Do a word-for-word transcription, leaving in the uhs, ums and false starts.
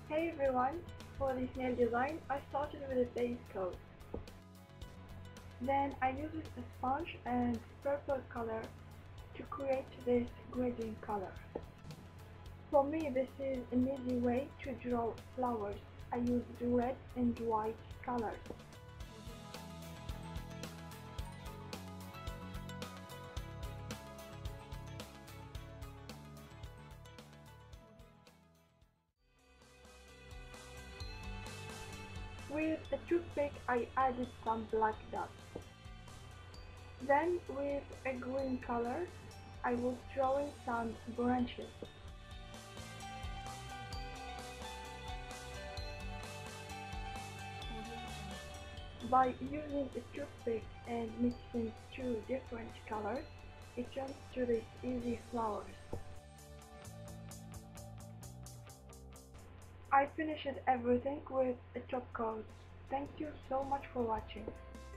Hey everyone, for this nail design I started with a base coat. Then I used a sponge and purple color to create this gradient color. For me this is an easy way to draw flowers. I used red and white colors. With a toothpick I added some black dots. Then with a green color I was drawing some branches. By using a toothpick and mixing two different colors, it turns to these easy flowers. I finished everything with a top coat. Thank you so much for watching.